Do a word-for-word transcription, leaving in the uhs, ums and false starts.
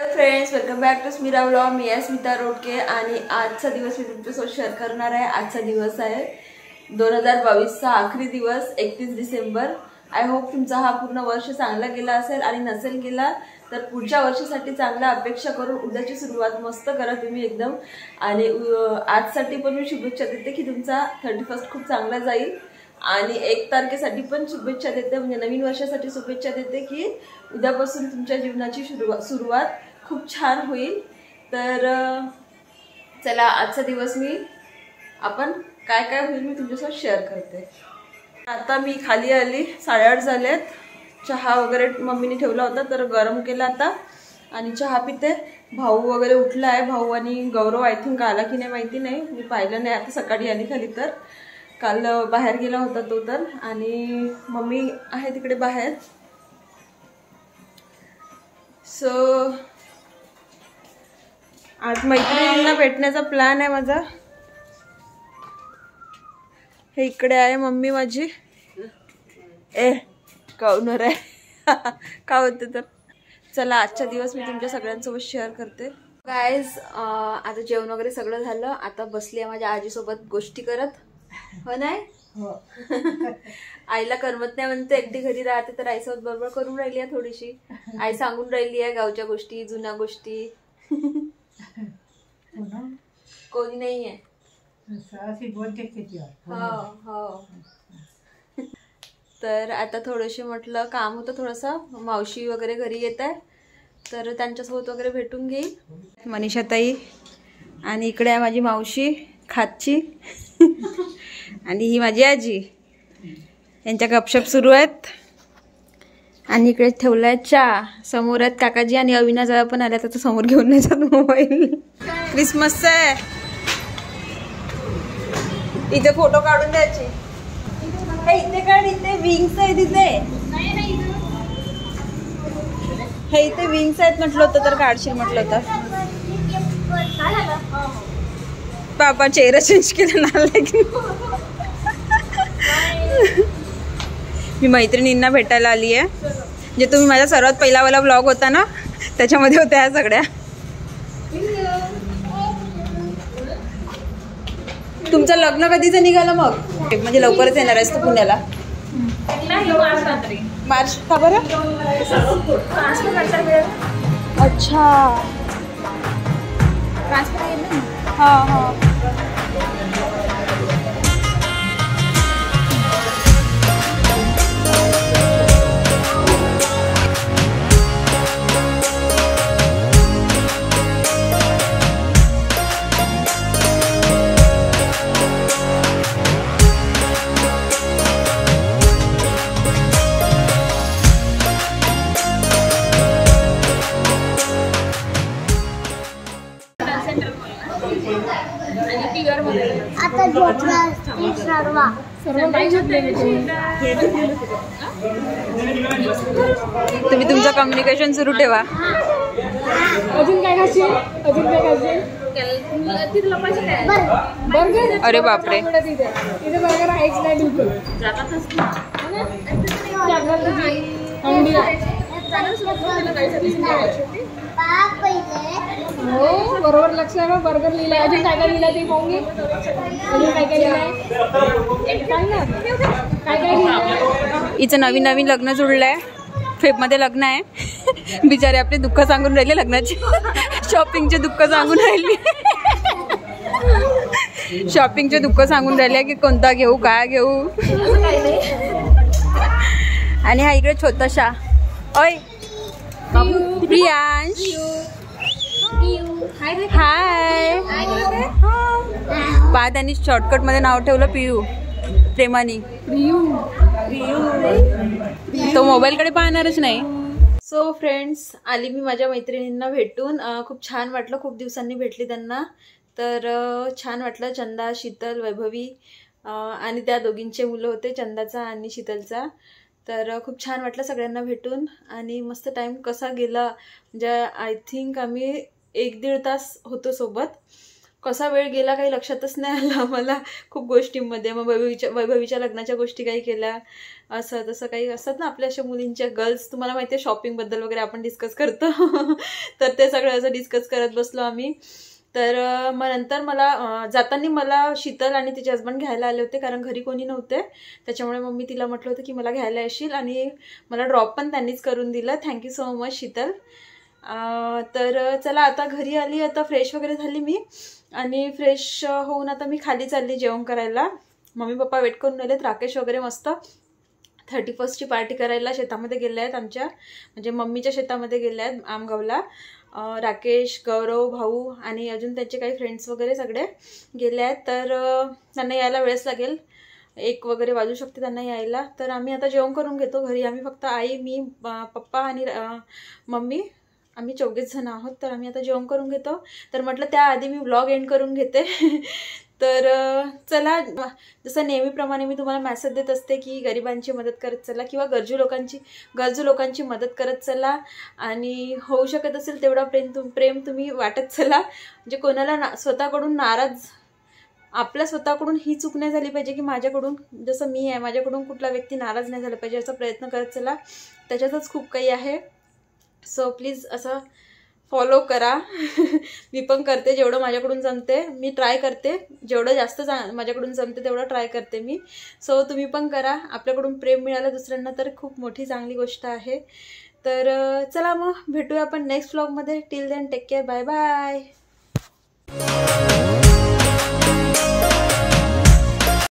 Friends, welcome back to Smira vlog. मी आहे स्मिता रोडके आणि आजचा दिवस मी तुमच्यासोबत शेअर करणार आहे. आजचा दिवस आहे दोन हजार बावीसचा आखरी दिवस, एकतीस डिसेंबर. आय होप तुमचा हा पूर्ण वर्ष चांगला गेला असेल आणि नसेल गेला तर पुढच्या वर्षासाठी चांगल्या अपेक्षा करून उद्याची सुरुवात मस्त करा तुम्ही एकदम. आणि आजसाठी पण मी शुभेच्छा देते की तुमचा थर्टी फर्स्ट खूप चांगला जाईल आणि एक तारखेसाठी पण शुभेच्छा देते, म्हणजे नवीन वर्षासाठी शुभेच्छा देते की उद्यापासून तुमच्या जीवनाची सुरुवात सुरुवात खूप छान होईल. तर चला आजचा दिवस मी आपण काय काय होईल मी तुमच्यासोबत शेअर करते. आता मी खाली आली, साडेआठ झालेत. चहा वगैरे मम्मीने ठेवला होता तर गरम केला आता आणि चहा पिते. भाऊ वगैरे उठला आहे. भाऊ आणि गौरव आय थिंक आला की नाही माहिती नाही, मी पाहिलं नाही. आता सकाळी आली खाली, तर काल बाहेर गेला होता तो तर. आणि मम्मी आहे तिकडे बाहेर. सो आज मैत्रिणींना भेटण्याचा प्लॅन आहे माझा. हे इकडे आहे मम्मी माझी. ए काऊनर आहे का होते. तर चला आजचा दिवस मी तुमच्या सगळ्यांसोबत शेअर करते. गाईज आता जेवण वगैरे सगळं झालं. आता बसली आहे माझ्या आजीसोबत गोष्टी करत. हो नाही आईला करमत नाही म्हणते, एकटी घरी राहते तर आईसोबत बरोबर करून राहिली आहे थोडीशी. आई सांगून राहिली आहे गावच्या गोष्टी, जुन्या गोष्टी. कोणी नाही आहे. हो हो. तर आता थोडंसं म्हटलं काम होतं थोडंसं, मावशी वगैरे घरी येत आहे तर त्यांच्यासोबत वगैरे भेटून घेईल. मनीषा ताई आणि इकडे आहे माझी मावशी खातची आणि ही माझी आजी. यांच्या गपशप सुरू आहेत. आणि इकडे ठेवला आहे चहा. समोर आहेत काकाजी आणि अविना जवळ पण आल्या तर समोर घेऊन नाही जात मोबाईल. क्रिसमसचा आहे. इथे फोटो काढून द्यायचे. हे इथे काढ, इथे विंग्स आहे तिथे. हे इथे विंग्स आहेत म्हटलं होतं तर काढशील म्हटलं होतं. पापा चेहरा चेंज केला ना. मी मैत्रिणींना भेटायला आली आहे. जे तुम्ही माझा सर्वात पहिलावाला ब्लॉग होता ना त्याच्यामध्ये होत्या ह्या सगळ्या. तुमचं लग्न कधीचं निघालं मग? म्हणजे लवकरच येणार आहेस तू पुण्याला? मार्च का बरं? अच्छा हां हां. तुम्ही तुमचं कम्युनिकेशन सुरू ठेवा. अजून काय खाशील? अजून काय खाशील? बर्गर. अरे बापरे, तिथे बर्गर आहेच नाही बिलकुल. हो बरोबर लक्ष आहे. बर्गर लिहिलंय. अजून काय काय लिहिलंय ते पाहून. अजून काय काय लिहिलंय काय ना काय काय लिहिलंय. हिचं नवीन नवीन लग्न जुळलंय. फेबमध्ये लग्न आहे. बिचारे आपले दुःख सांगून राहिले लग्नाचे. शॉपिंगचे दुःख सांगून राहिली. शॉपिंगचे दुःख सांगून राहिले की कोणता घेऊ काय घेऊ. आणि हा इकडे छोटासा ओय प्रियांश. हाय. पहा त्यांनी शॉर्टकट मध्ये नाव ठेवलं पियू. प्रेमानी तो मोबाईलकडे पाहणारच नाही. सो फ्रेंड्स, आली मी माझ्या मैत्रिणींना भेटून. खूप छान वाटलं. खूप दिवसांनी भेटली त्यांना तर छान वाटलं. चंदा, शीतल, वैभवी आणि त्या दोघींचे मुलं होते, चंदाचा आणि शीतलचा. तर खूप छान वाटलं सगळ्यांना भेटून आणि मस्त टाईम कसा गेला. म्हणजे आय थिंक आम्ही एक दीड तास होतो सोबत. कसा वेळ गेला काही लक्षातच नाही आलं आम्हाला खूप गोष्टींमध्ये. मग वैभवीच्या वैभवीच्या लग्नाच्या गोष्टी काही केल्या, असं तसं काही असतात ना आपल्या अशा मुलींच्या. गर्ल्स तुम्हाला माहिती आहे शॉपिंगबद्दल वगैरे आपण डिस्कस करतो तर ते सगळं असं डिस्कस करत बसलो आम्ही. तर मग नंतर मला जाताना मला शीतल आणि तिचे हस्बंड घ्यायला आले होते, कारण घरी कोणी नव्हते. त्याच्यामुळे मग मी तिला म्हटलं होतं की मला घ्यायला येशील, आणि मला ड्रॉप पण त्यांनीच करून दिलं. Thank you so much Sheetal. तर चला आता घरी आली, आता फ्रेश वगैरे झाली मी, आणि फ्रेश होऊन आता मी खाली चालली जेवण करायला. मम्मी पप्पा वेट करून राहिलेत. राकेश वगैरे मस्त थर्टी फर्स्टची पार्टी करायला शेतामध्ये गेले आहेत आमच्या, म्हणजे मम्मीच्या शेतामध्ये गेले आहेत आमगावला. राकेश, गौरव, भाऊ आणि अजून त्यांचे काही फ्रेंड्स वगैरे सगळे गेले आहेत. तर त्यांना यायला वेळच लागेल, एक वगैरे वाजू शकते त्यांना यायला. तर आम्ही आता जेवण करून घेतो घरी. आम्ही फक्त आई, मी, पप्पा आणि मम्मी, आम्ही चौघेच जण आहोत. तर आम्ही आता जेवण करून घेतो. तर म्हटलं त्याआधी मी व्लॉग एंड करून घेते. तर चला, जसं नेहमीप्रमाणे मी तुम्हाला मेसेज देत असते की गरिबांची मदत करत चला, किंवा गरजू लोकांची गरजू लोकांची मदत करत चला, आणि होऊ शकत असेल तेवढा प्रेम तुम प्रेम तुम्ही वाटत चला. म्हणजे कोणाला ना स्वतःकडून नाराज, आपल्या स्वतःकडून ही चूक नाही झाली पाहिजे की माझ्याकडून, जसं मी आहे माझ्याकडून कुठला व्यक्ती नाराज नाही झाला पाहिजे, असा प्रयत्न करत चला. त्याच्यातच खूप काही आहे. सो प्लीज असं फॉलो करा. मी पण करते जेवढं माझ्याकडून जमते, मी ट्राय करते जेवढं जास्त माझ्याकडून जमते तेवढं ट्राय करते मी. सो तुम्ही पण करा. आपल्याकडून प्रेम मिळालं दुसऱ्यांना तर खूप मोठी चांगली गोष्ट आहे. तर चला मग भेटूया आपण नेक्स्ट व्लॉगमध्ये. Till then take care, bye bye.